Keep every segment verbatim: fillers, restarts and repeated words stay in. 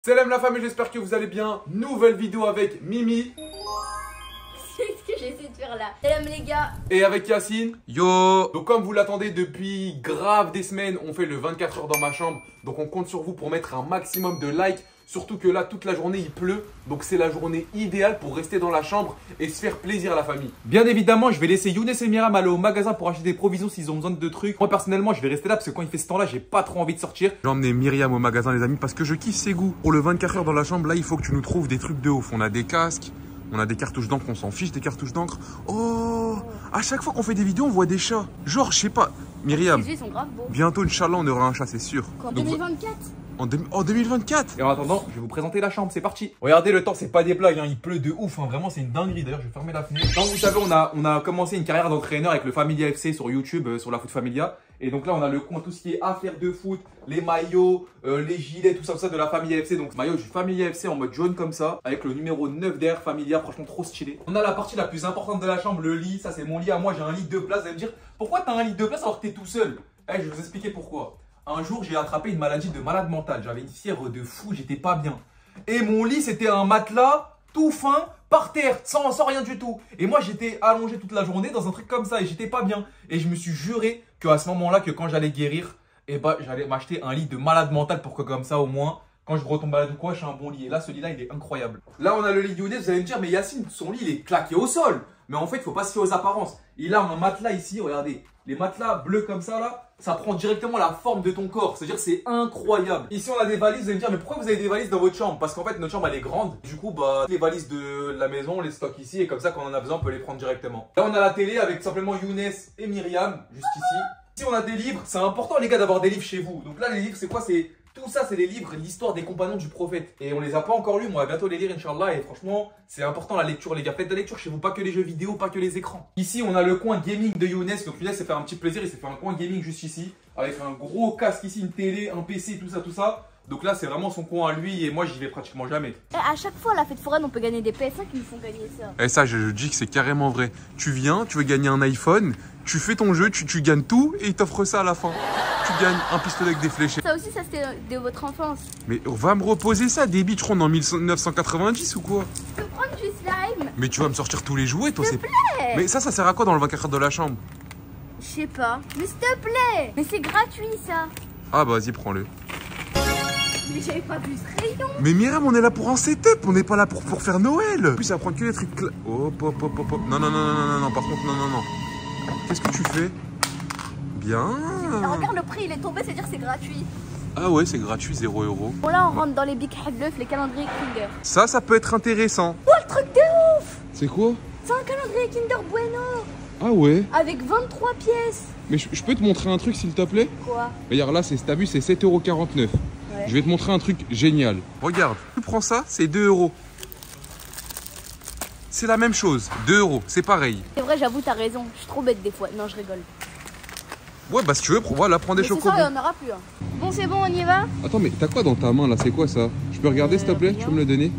Salam la famille, j'espère que vous allez bien. Nouvelle vidéo avec Mimi. C'est ce que j'essaie de faire là. Salam les gars. Et avec Yacine. Yo. Donc comme vous l'attendez depuis grave des semaines, on fait le vingt-quatre heures dans ma chambre. Donc on compte sur vous pour mettre un maximum de likes. Surtout que là, toute la journée, il pleut. Donc c'est la journée idéale pour rester dans la chambre et se faire plaisir à la famille. Bien évidemment, je vais laisser Younes et Myriam aller au magasin pour acheter des provisions s'ils ont besoin de trucs. Moi, personnellement, je vais rester là parce que quand il fait ce temps-là, j'ai pas trop envie de sortir. J'ai emmené Myriam au magasin, les amis, parce que je kiffe ses goûts. Pour le vingt-quatre heures dans la chambre, là, il faut que tu nous trouves des trucs de ouf. On a des casques, on a des cartouches d'encre, on s'en fiche des cartouches d'encre. Oh, à chaque fois qu'on fait des vidéos, on voit des chats. Genre, je sais pas, Myriam. Les yeux sont grave beaux. Bientôt, Inch'Allah, on aura un chat, c'est sûr. En deux mille vingt-quatre. En, de... en deux mille vingt-quatre. Et en attendant, je vais vous présenter la chambre, c'est parti. Regardez, le temps, c'est pas des blagues, hein. Il pleut de ouf, hein. Vraiment, c'est une dinguerie. D'ailleurs, je vais fermer la fenêtre. Comme vous savez, on a, on a commencé une carrière d'entraîneur avec le Familia F C sur YouTube, euh, sur la Foot Familia. Et donc là, on a le coin, tout ce qui est affaires de foot, les maillots, euh, les gilets, tout ça, tout ça de la Familia F C. Donc, maillot du Familia F C en mode jaune comme ça, avec le numéro neuf derrière Familia, franchement trop stylé. On a la partie la plus importante de la chambre, le lit. Ça, c'est mon lit à moi. J'ai un lit de place. Vous allez me dire, pourquoi t'as un lit de place alors que t'es tout seul? Eh, je vais vous expliquer pourquoi. Un jour, j'ai attrapé une maladie de malade mental. J'avais une fièvre de fou, j'étais pas bien. Et mon lit, c'était un matelas tout fin, par terre, sans, sans rien du tout. Et moi, j'étais allongé toute la journée dans un truc comme ça et j'étais pas bien. Et je me suis juré qu'à ce moment-là, que quand j'allais guérir, eh ben, j'allais m'acheter un lit de malade mental pour que comme ça, au moins, quand je retombe malade ou quoi, j'ai un bon lit. Et là, ce lit-là, il est incroyable. Là, on a le lit de Younes. Vous allez me dire, mais Yacine, son lit, il est claqué au sol. Mais en fait, il faut pas se fier aux apparences. Il a un matelas ici, regardez. Les matelas bleus comme ça, là, ça prend directement la forme de ton corps. C'est-à-dire c'est incroyable. Ici, on a des valises. Vous allez me dire, mais pourquoi vous avez des valises dans votre chambre? Parce qu'en fait, notre chambre, elle est grande. Du coup, bah, les valises de la maison, on les stocke ici. Et comme ça, quand on en a besoin, on peut les prendre directement. Là, on a la télé avec simplement Younes et Myriam, juste ici. Ici, on a des livres. C'est important, les gars, d'avoir des livres chez vous. Donc là, les livres, c'est quoi? C'est... Tout ça, c'est les livres, l'histoire des compagnons du prophète. Et on les a pas encore lus, mais on va bientôt les lire, Inch'Allah. Et franchement, c'est important la lecture, les gars. Faites de la lecture chez vous, pas que les jeux vidéo, pas que les écrans. Ici, on a le coin gaming de Younes. Donc Younes s'est fait un petit plaisir, il s'est fait un coin gaming juste ici. Avec un gros casque ici, une télé, un P C, tout ça, tout ça. Donc là, c'est vraiment son coin à lui et moi, j'y vais pratiquement jamais. Et à chaque fois, à la fête foraine, on peut gagner des P S un qui nous font gagner ça. Et ça, je, je dis que c'est carrément vrai. Tu viens, tu veux gagner un iPhone, tu fais ton jeu, tu, tu gagnes tout et ils t'offrent ça à la fin. Tu gagnes un pistolet avec des fléchettes. Ça aussi, ça c'était de votre enfance. Mais on va me reposer ça, des bitch en mille neuf cent quatre-vingt-dix ou quoi? Je peux prendre du slime. Mais tu vas me sortir tous les jouets, toi, S'il c'est... te plaît. Mais ça, ça sert à quoi dans le vingt-quatre heures de la chambre? Je sais pas. Mais s'il te plaît. Mais c'est gratuit ça. Ah bah vas-y, prends-le. Mais j'avais pas vu ce rayon. Mais Myriam, on est là pour un setup, on n'est pas là pour, pour faire Noël. En plus, ça va prendre que les trucs... Hop, hop, hop, hop, hop. Non, non, non, non, non, non, par contre, non, non, non. Qu'est-ce que tu fais? Bien. Alors, regarde, le prix, il est tombé, c'est-à-dire c'est gratuit. Ah ouais, c'est gratuit, zéro euro. Bon, là, on rentre dans les Big Headleuf, les calendriers Kinder. Ça, ça peut être intéressant. Oh, le truc de ouf. C'est quoi? C'est un calendrier Kinder Bueno. Ah ouais? Avec vingt-trois pièces. Mais je, je peux te montrer un truc, s'il te plaît? Quoi? Regarde, là, t'as vu, c'est sept euros quarante-neuf. Ouais. Je vais te montrer un truc génial. Regarde, tu prends ça, c'est deux euros. C'est la même chose, deux euros, c'est pareil. C'est vrai, j'avoue, t'as raison. Je suis trop bête des fois. Non, je rigole. Ouais, bah si tu veux, voilà, prends des Mais c'est chocobons. ça, il n'y en aura plus. Hein. Bon, c'est bon, on y va? Attends, mais t'as quoi dans ta main là? C'est quoi ça? Je peux regarder Euh, s'il te plaît? rien. Tu peux me le donner?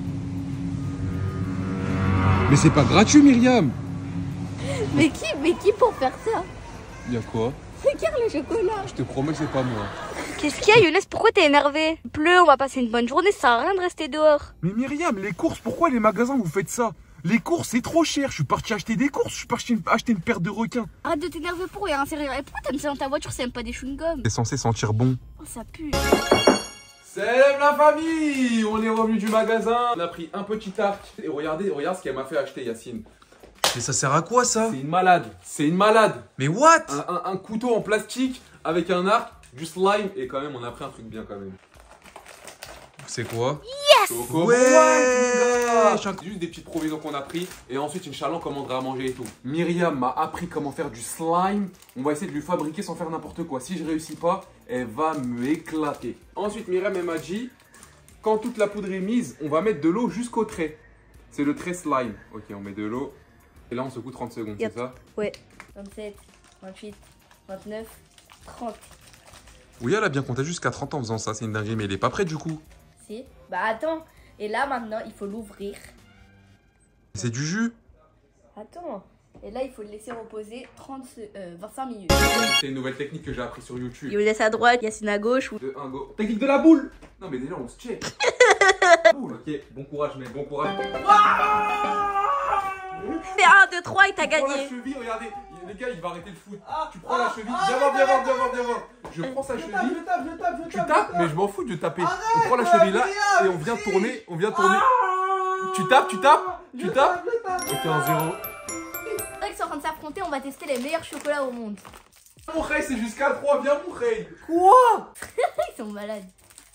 Mais c'est pas gratuit, Myriam! Mais qui, mais qui pour faire ça? Y'a quoi? Regarde le chocolat. Je te promets que c'est pas moi. Qu'est-ce qu'il y a, Younes? Pourquoi t'es énervé? Il pleut, on va passer une bonne journée, ça sert à rien de rester dehors. Mais Myriam, les courses, pourquoi les magasins vous faites ça? Les courses, c'est trop cher. Je suis parti acheter des courses. Je suis parti acheter une paire de requins. Arrête de t'énerver pour rien, sérieux. Et pourquoi t'as mis ça dans ta voiture? C'est même pas des chewing-gums. C'est censé sentir bon. Oh, ça pue. Salam la famille! On est revenu du magasin. On a pris un petit arc. Et regardez, regarde ce qu'elle m'a fait acheter, Yacine. Mais ça sert à quoi ça? C'est une malade. C'est une malade. Mais what? Un, un, un couteau en plastique avec un arc, du slime. Et quand même, on a pris un truc bien quand même. C'est quoi? Choco Ouais. Bois, c'est juste des petites provisions qu'on a pris. Et ensuite, Inch'Allah, on commandera à manger et tout. Myriam m'a appris comment faire du slime. On va essayer de lui fabriquer sans faire n'importe quoi. Si je réussis pas, elle va me éclater. Ensuite, Myriam elle m'a dit, quand toute la poudre est mise, on va mettre de l'eau jusqu'au trait. C'est le trait slime. Ok, on met de l'eau. Et là, on secoue trente secondes, Yep. c'est ça? Ouais. vingt-sept, vingt-huit, vingt-neuf, trente. Oui, elle a bien compté jusqu'à trente en faisant ça. C'est une dinguerie, mais elle est pas prête du coup. Si. Bah attends. Et là, maintenant, il faut l'ouvrir. C'est du jus. Attends. Et là, il faut le laisser reposer trente, euh, vingt-cinq minutes. C'est une nouvelle technique que j'ai appris sur YouTube. Il le laisse à droite, Yacine à gauche. Ou... De un go. Technique de la boule. Non mais déjà on se check. Cool, ok, bon courage, mec, bon courage. Mais un, deux, trois et t'as Tu prends la gagné. cheville, regardez, les gars, il va arrêter le foot. Tu prends la cheville, viens voir, viens voir, viens voir, viens voir. Je prends sa cheville. Je tape, je tape, je tape, je Tu tape. tapes, mais je m'en fous de taper. Arrête, On prend la ouais, cheville là regarde, et on vient si. tourner, on vient tourner. Ah, Tu tapes, tu tapes, je tu tapes. tape, je tape. Ok, un zéro. C'est vrai qu'ils sont en train de s'affronter, on va tester les meilleurs chocolats au monde. Mon Rey, c'est jusqu'à trois, viens mon Rey. Quoi? Ils sont malades.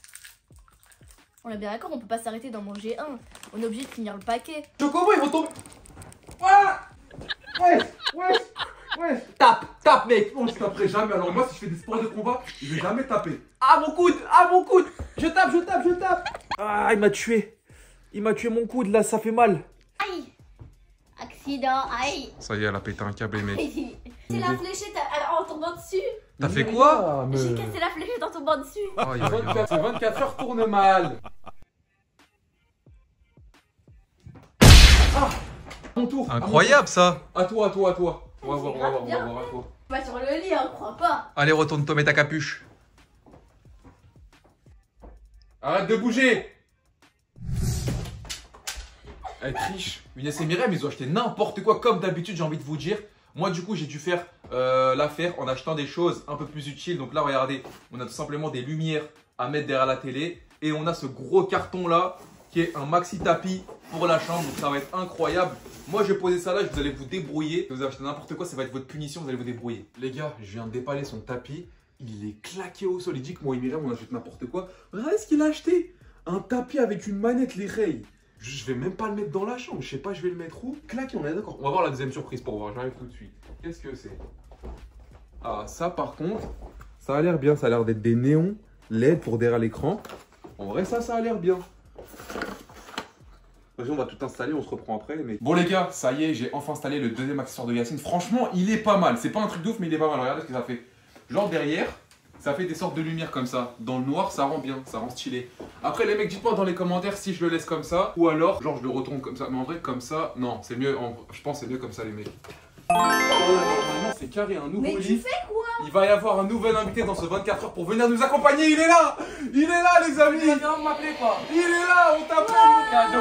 On est bien d'accord, on peut pas s'arrêter d'en manger un. On est obligé de finir le paquet. Chocobo, ils vont tomber. Voilà. Ouais, ouais, ouais. Tape, tape, mec. Non, je taperai jamais. Alors moi, si je fais des sports de combat, je vais jamais taper. Ah, mon coude, ah, mon coude. Je tape, je tape, je tape. Ah, il m'a tué. Il m'a tué mon coude, là, ça fait mal. Aïe. Accident, aïe. Ça y est, elle a pété un câble, les mecs. C'est la fléchette en tombant dessus. T'as fait quoi? J'ai cassé la fléchette en tombant dessus. Aïe, aïe, aïe. Ces vingt-quatre heures tournent mal. Ah, mon tour. Incroyable ça. À toi, à toi, à toi. On va C'est voir, on va voir, on va grave voir à toi. Pas sur le lit, hein, crois pas. Allez, retourne-toi, mets ta capuche. Arrête de bouger. Elle triche. Younes et Myriam, ils ont acheté n'importe quoi. Comme d'habitude, j'ai envie de vous dire. Moi, du coup, j'ai dû faire euh, l'affaire en achetant des choses un peu plus utiles. Donc là, regardez, on a tout simplement des lumières à mettre derrière la télé. Et on a ce gros carton là, qui est un maxi tapis pour la chambre. Donc ça va être incroyable. Moi, je vais poser ça là, vous allez vous débrouiller. Vous achetez n'importe quoi, ça va être votre punition, vous allez vous débrouiller. Les gars, je viens de dépaler son tapis. Il est claqué au sol. Il dit que moi et Myriam, on achète n'importe quoi. Regardez ce qu'il a acheté. Un tapis avec une manette, les rails. Je vais même pas le mettre dans la chambre. Je sais pas, je vais le mettre où. Claqué, on est d'accord. On va voir la deuxième surprise pour voir. J'arrive tout de suite. Qu'est-ce que c'est? Ah, ça par contre, ça a l'air bien. Ça a l'air d'être des néons L E D pour derrière l'écran. En vrai, ça, ça a l'air bien. Vas-y, on va tout installer, on se reprend après. Mais... Bon les gars, ça y est, j'ai enfin installé le deuxième accessoire de Yacine. Franchement, il est pas mal. C'est pas un truc de ouf, mais il est pas mal. Regardez ce que ça fait. Genre derrière, ça fait des sortes de lumière comme ça. Dans le noir, ça rend bien, ça rend stylé. Après les mecs, dites-moi dans les commentaires si je le laisse comme ça ou alors, genre je le retourne comme ça. Mais en vrai, comme ça, non, c'est mieux. En... Je pense que c'est mieux comme ça les mecs. Oh là, normalement, c'est carré, un nouveau Mais lit. tu fais quoi? Il va y avoir un nouvel invité dans ce vingt-quatre heures pour venir nous accompagner. Il est là. Il est là les amis. Non, m'appelez pas. Il est là, on t'appelle. Cadeau.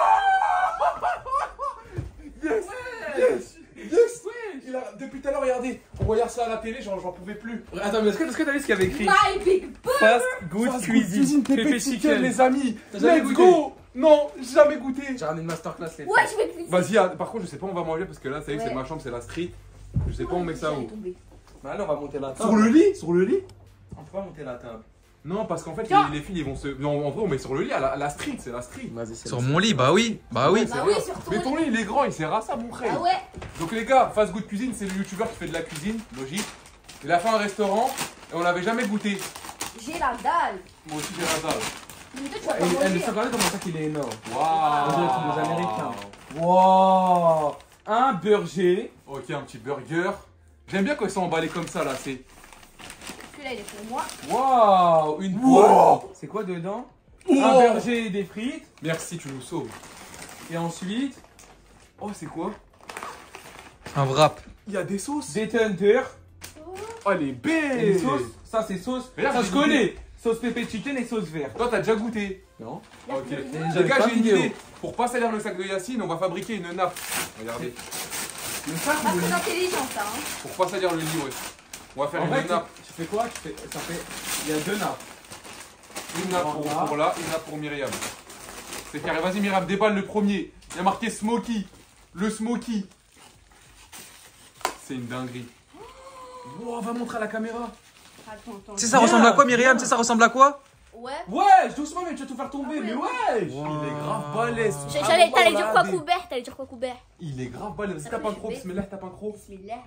Oh yes, yes, yes. Il a... Depuis tout à l'heure, regardez, on regarde ça à la télé, j'en pouvais plus. Attends, mais est-ce que est-ce que t'as vu ce qu'il y avait écrit? My big butt. Fast good Fast food cuisine. Pépé Pépé Chicken, chicken. les amis. T'as jamais Let's goûté? go. Non, jamais goûté. J'ai ramené une masterclass les Ouais, je vais cuisiner. Vas-y, ah, par contre, je sais pas où on va manger parce que là, ça y est, Ouais. c'est ma chambre, c'est la street. Je sais pas où on met ça où. Bah allez, on va monter la table. Sur le lit Sur le lit On peut pas monter la table. Non, parce qu'en fait, Tiens. les, les filles, ils vont se. Non, en vrai, on met sur le lit, à la, à la street, c'est la street. Vas-y, c'est Sur mon lit, bah oui. Bah oui. Bah oui, sur ton Mais ton lit, il est grand, il sert à ça, mon frère. Ah ouais. Donc les gars, Fast Good Cuisine, c'est le youtubeur qui fait de la cuisine, logique. Il a fait un restaurant et on l'avait jamais goûté. J'ai la dalle. Moi aussi j'ai la dalle. Mais toi, tu vas Et, pas et le manger. chocolat, comment ça qu'il est énorme? Waouh. On dirait que c'est des Américains. Wow. Un burger. Ok, un petit burger. J'aime bien quand ils sont emballés comme ça là, c'est... Celui-là, il est pour moi. Wow. Une Wow. poêle. C'est quoi dedans? Wow. Un burger et des frites. Merci, tu nous sauves. Et ensuite, Oh, c'est quoi? Un wrap. Il y a des sauces. des tenders. Oh, les Et baies. des sauces. Ça, c'est sauce. Mais là, Ça, j'ai je goûté. connais. Sauce pépé chicken et sauce verte. Toi, t'as déjà goûté? Non. Ok. j'avais Les gars, pas j'ai une vidéo. idée. Pour pas salir le sac de Yacine, on va fabriquer une nappe. Regardez. Le sac Pas ou le très lit? intelligent, ça. Hein. Pour pas salir le lit, ouais. On va faire En une vrai, tu, nappe. tu fais quoi? Tu fais, ça fait. Il y a deux nappes. Une nappe pour, pour là, une nappe pour Myriam. C'est carré. Vas-y, Myriam, déballe le premier. Il y a marqué Smoky. Le Smoky. C'est une dinguerie. Wow, va montrer à la caméra. Attends, attends. Tu sais, ça ressemble à quoi, Myriam? Tu sais, ça ressemble à quoi? Ouais. Ouais, doucement, mais tu vas tout faire tomber. Ah mais ouais, ouais. Il est grave balèze. J'ai- Ah, J'allais, bon, t'allais voilà, dire quoi, des- Coubert? T'allais dire quoi, Coubert? Il est grave balèze. Vas-y, Ça tape fait un croc. chuper. Bismillah, tape un croc. Bismillah.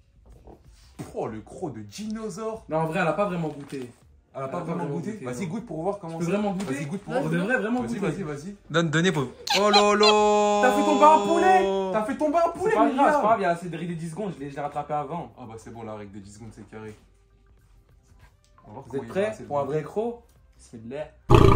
Oh, le croc de dinosaure. Non, en vrai, elle a pas vraiment goûté. Elle a pas vraiment goûté. Vas-y, non. goûte pour voir comment Tu peux c'est. vraiment goûter? Vas-y, goûte pour Vas-y. voir. On devrait vraiment Vas-y, goûter. vas-y, vas-y. Donne, donnez pour. Oh lolo. T'as fait tomber un poulet. T'as fait tomber un C'est poulet, pas grave, c'est pas Myriam. grave, il y a assez de riz des dix secondes, je l'ai je l'ai rattrapé avant. Ah bah c'est bon, la règle des dix secondes, c'est carré. On va voir Vous comment êtes il va, prêts c'est pour un bon. vrai croc? C'est de l'air.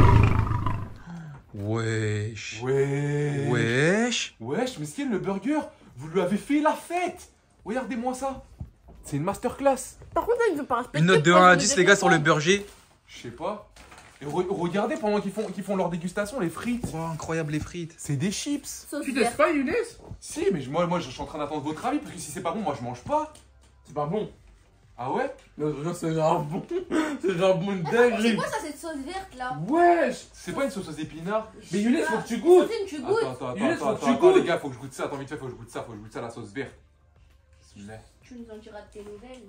Wesh. Wesh. Wesh. Wesh, mais ce le burger, vous lui avez fait la fête. Regardez-moi ça. C'est une masterclass. Par contre, là, il ne veut pas respecter. Une note de moi, un je à me dix, devais les gars, sur le prendre. burger. Je sais pas. Et re- regardez pendant qu'ils font, qu'ils font leur dégustation, les frites. Oh, incroyable les frites. C'est des chips. Sauce Tu verte. testes pas, Younes? Si, mais je- moi, moi je suis en train d'attendre votre avis parce que si c'est pas bon, moi je mange pas. C'est pas bon. Ah ouais? Non, genre, c'est genre bon. C'est genre bon de Attends, c'est dinguerie. quoi ça, cette sauce verte là? Wesh. C'est pas une sauce aux épinards? Mais Younes, faut que tu goûtes. Sandrine, tu goûtes. Attends, attends, attends, Younes, attends, faut que attends, tu attends, les goûtes. gars, faut que je goûte ça. Attends, vite fait, faut que je goûte ça, faut que je goûte ça, la sauce verte. Bismillah. Tu nous en diras de tes nouvelles.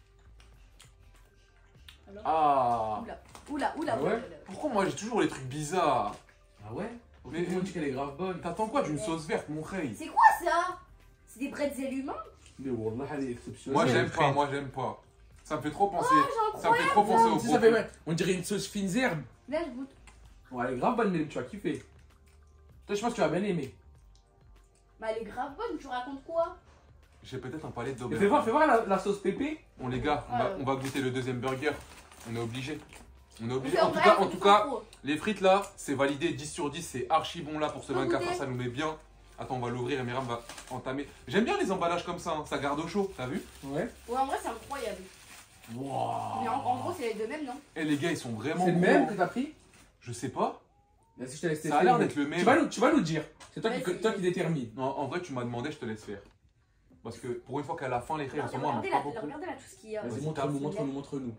Alors Ah. Oula, oula, oula. Ah ouais oula, oula. Pourquoi moi j'ai toujours les trucs bizarres? Ah ouais? Mais- Mais on dit qu'elle est grave bonne. T'attends quoi d'une sauce verte, mon rey? C'est quoi ça? C'est des bretzels humains? Mais wallah, elle est exceptionnelle. Moi j'aime les pas, frites. moi j'aime pas. Ça me fait trop penser. C'est Ça me fait trop incroyable. penser au Tu sais, ça fait, ouais, on dirait une sauce fines herbes. Là, je goûte. Ouais, elle est grave bonne, mais tu vas kiffer. Toi, je pense que tu vas bien aimer. Bah, elle est grave bonne, tu racontes quoi? J'ai peut-être un palais Mais d'aubergine. fais voir, fais voir la, la sauce pépé. Bon les gars, on va, Ouais. on va goûter le deuxième burger. On est obligé. On est obligé. Mais En en tout vrai, cas, faut en tout du cas, trop. les frites là, c'est validé dix sur dix, c'est archi bon là pour ce Faut vingt-quatre heures, goûter. ça nous met bien. Attends, on va l'ouvrir et Myriam va entamer. J'aime bien les emballages comme ça, hein, ça garde au chaud, t'as vu? Ouais. Ouais, en vrai, c'est incroyable. Mais en, en gros, c'est les deux mêmes, non? Et les gars, ils sont vraiment C'est le gros. même que t'as pris? Je sais pas. Vas-y, je te laisse Ça a l'air d'être le Tu même. vas nous, tu vas nous dire. C'est toi, qui, Vas-y. toi qui détermine. Non, en vrai, tu m'as demandé, je te laisse faire. Parce que pour une fois qu'à la fin, les frites, en ce moment, Regardez elles là, marchent pas beaucoup. regardez là tout ce qu'il y a. Vas-y, Vas-y, montre-nous, tape. montre-nous, montre-nous.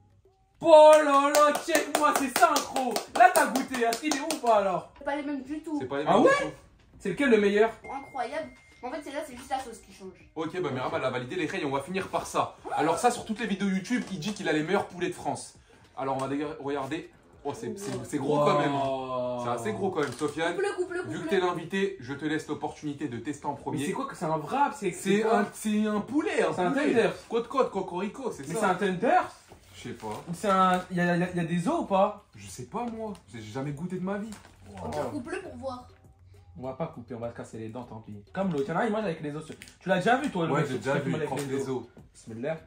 Oh là là, check-moi, c'est ça, gros. Là, t'as goûté. Est-ce qu'il est où ou pas alors? C'est pas les mêmes du tout. C'est pas les Ah mêmes ouais du tout. C'est lequel le meilleur? Incroyable. En fait, c'est là, c'est juste la sauce qui change. Ok, bah Myriam, elle a validé les rails, on va finir par ça. Alors ça, sur toutes les vidéos YouTube, il dit qu'il a les meilleurs poulets de France. Alors on va dé- regarder. Oh, c'est c'est- c'est gros quand même. hein. C'est assez gros quand même, Sofiane. Coupe-le, coupe-le, Vu que coupe-le. t'es l'invité, je te laisse l'opportunité de tester en Mais premier. c'est quoi que c'est un wrap? C'est C'est quoi un, c'est un poulet, un C'est un poulet. tender. Côte-côte, cocorico, c'est Mais c'est ça. un tender? Je sais pas. Ou c'est un. Il y a, y a- y a des os ou pas? Je sais pas moi. J'ai jamais goûté de ma vie. Ok, coupe-le pour voir. On va pas couper, on va se casser les dents, tant pis. Comme l'autre, il y en a, il mange avec les os. Tu l'as déjà vu toi le Ouais, mec, j'ai qui déjà mange vu, il avec prend les os. Bismillah.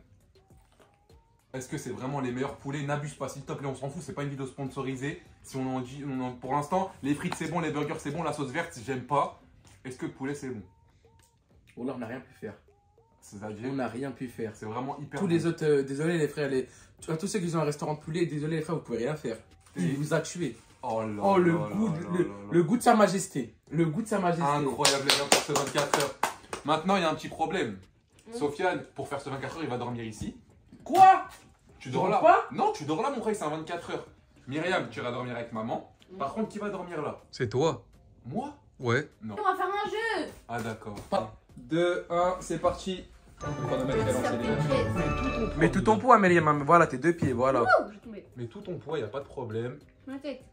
Est-ce que c'est vraiment les meilleurs poulets? N'abuse pas, s'il te plaît, on s'en fout, c'est pas une vidéo sponsorisée. Si on en dit, on en- pour l'instant, les frites c'est bon, les burgers c'est bon, la sauce verte j'aime pas. Est-ce que le poulet c'est bon? Oh là, on n'a rien pu faire. C'est-à-dire, On n'a rien pu faire. c'est vraiment hyper Tous bon. les autres, euh, désolé les frères, les... à tous ceux qui ont un restaurant de poulet, désolé les frères, vous pouvez rien faire. Il Et- vous a tué. Oh, là Oh, le là goût, là de, là le, là le goût de sa majesté. Le goût de sa majesté. Incroyable les gars pour ce vingt-quatre heures. Maintenant, il y a un petit problème. Mm. Sofiane, pour faire ce vingt-quatre heures, il va dormir ici. Quoi? Tu Tu dors rentres là pas? Non, tu dors là, mon frère, c'est un vingt-quatre heures. Myriam, tu iras dormir avec maman. Par contre, qui va dormir là? C'est toi. Moi? Ouais. Non. On va faire un jeu. Ah, d'accord. deux, un, c'est parti. Chronomètre est lancé, les gars. Mets tout ton poids, Amélie, voilà, tes deux pieds, voilà. Ouh, je vais tomber. Mais tout ton poids, il a pas de problème. Ma tête.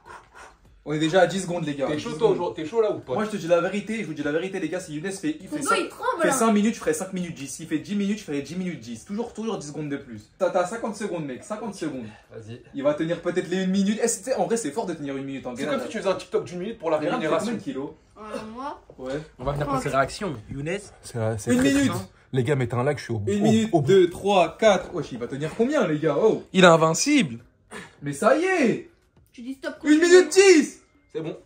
On est déjà à dix secondes, les gars. T'es chaud, dix toi, secondes. aujourd'hui? T'es chaud là ou pas? Moi, je te dis la vérité. Je vous dis la vérité, les gars. Si Younes fait, il Ton fait, dos, cinq, il tremble fait là. cinq minutes, je ferai cinq minutes dix. S'il fait dix minutes, je ferai dix minutes dix. Toujours, toujours dix secondes de plus. T'as t'as cinquante secondes, mec. cinquante secondes. Vas-y. Il va tenir peut-être les une minute. Eh, c'est- en vrai, c'est fort de tenir une minute en C'est gainage. comme si tu faisais un TikTok d'une minute pour la Myriam, tu fais rémunération. combien de kilos? Euh, moi. Ouais. On va venir prendre ses réactions. Younes. Une minute. Les gars, mettez un like, je suis au Une minute, deux, trois, quatre. Wesh, il va tenir combien, les gars? Oh. Il est invincible. Mais ça y est. Tu dis stop. Une minute dix. C'est bon.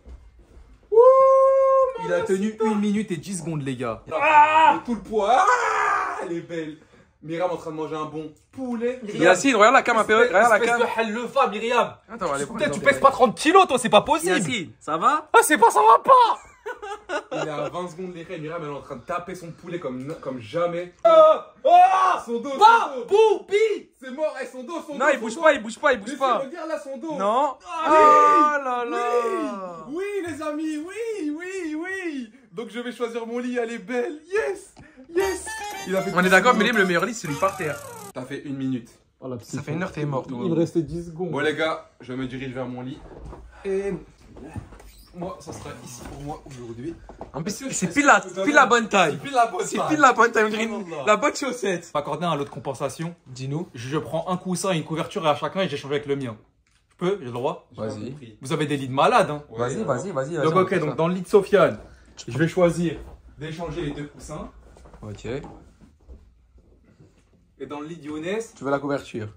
Il a tenu une minute et dix secondes, les gars. Ah Et tout le poids. Ah, elle est belle. Myriam en train de manger un bon poulet. Yacine, regarde la cam un peu, regarde la cam. hallefa, Myriam. Attends, on va aller prendre Putain, les tu orteils. pèses pas trente kilos, toi, c'est pas possible. Yacine, ça va? Ah, c'est pas, ça va pas. Il est à vingt secondes les Myriam, elle est en train de taper son poulet comme, comme jamais. Ah, ah, Son dos, bah, son dos. Boubi. C'est mort, eh, son dos, son dos. Non, il son bouge dos. pas, il bouge pas, il Mais bouge si, pas. regarde là son dos. Non. Ah, Oh là oui. là. Oui, oui, les amis, oui, oui, oui. Donc je vais choisir mon lit, elle est belle. Yes, yes. Il a fait On est d'accord, mais le meilleur lit, c'est lui par terre. T'as fait une minute. Ça fait une heure, t'es mort. toi. restait dix secondes. Bon, les gars, je me dirige vers mon lit. Et moi, ça sera ici pour moi aujourd'hui. En plus, c'est pile la, pile la bonne taille. Pile la bonne C'est pile la bonne taille, on dirait une- la bonne chaussette. M'accorder un lot de compensation. Dis-nous. Je prends un coussin et une couverture à chacun et j'échange avec le mien. Je peux? J'ai le droit? Vas-y. Vous avez des lits de malades, hein? Vas-y, vas-y, vas-y. Donc, ok, donc dans le lit de Sofiane, je vais choisir d'échanger les deux coussins. Ok. Et dans le lit de Younes, Tu veux la couverture?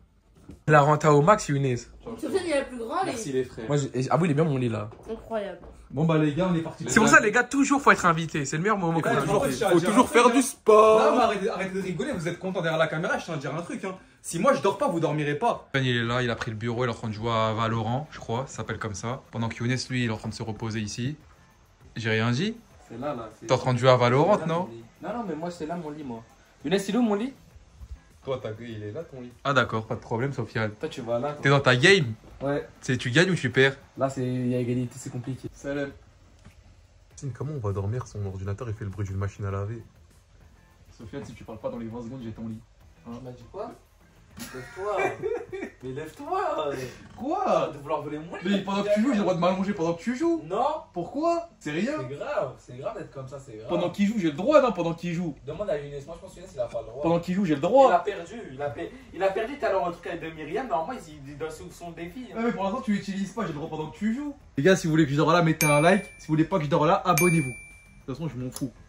La renta au max, Younes. Sofiane, il est la plus grande. Merci les frères. Moi, j'ai- ah oui, il est bien mon lit là. Incroyable. Bon bah les gars, on est parti. C'est pour ça, les gars, toujours faut être invité. C'est le meilleur moment Les qu'on gars, a. toujours- Faut j'ai un toujours truc, faire hein. du sport. Non mais arrêtez, arrêtez de rigoler, vous êtes content derrière la caméra, je tiens à dire un truc hein. Si moi je dors pas, vous dormirez pas. Il est là, il a pris le bureau, il est en train de jouer à Valorant, je crois, ça s'appelle comme ça. Pendant que Younes, lui, il est en train de se reposer ici. J'ai rien dit. C'est là, là. T'es en train de jouer à Valorant, non? Non, non, mais moi, c'est là mon lit, moi. Younes, il est où mon lit? Toi, ta gueule, il est là ton lit. Ah d'accord, pas de problème, Sofiane. Toi, tu vas là. toi. T'es dans ta game? Ouais. C'est tu gagnes ou tu perds? Là, c'est il y a égalité, c'est compliqué. Salam. Comment on va dormir? Son ordinateur il fait le bruit d'une machine à laver. Sofiane, si tu parles pas dans les vingt secondes, j'ai ton lit. Tu m'as dit quoi? Lève-toi. Mais lève-toi. Quoi? De vouloir voler mon lit. Mais pendant que tu joues, j'ai le droit de m'allonger pendant que tu joues. Non. Pourquoi? C'est rien. C'est grave. C'est grave d'être comme ça, c'est grave. Pendant qu'il joue, j'ai le droit, non? Pendant qu'il joue. Demande à Younes. Moi, je pense que Younes, il a pas le droit. Pendant qu'il joue, j'ai le Il a droit. perdu. Il a, per- il a perdu tout à l'heure un truc avec de Myriam. Normalement, il est dans son défi. Ouais, mais pour l'instant, tu l'utilises pas, j'ai le droit pendant que tu joues. Les gars, si vous voulez que je dors là, mettez un like. Si vous voulez pas que je dors là, abonnez-vous. De toute façon, je m'en fous.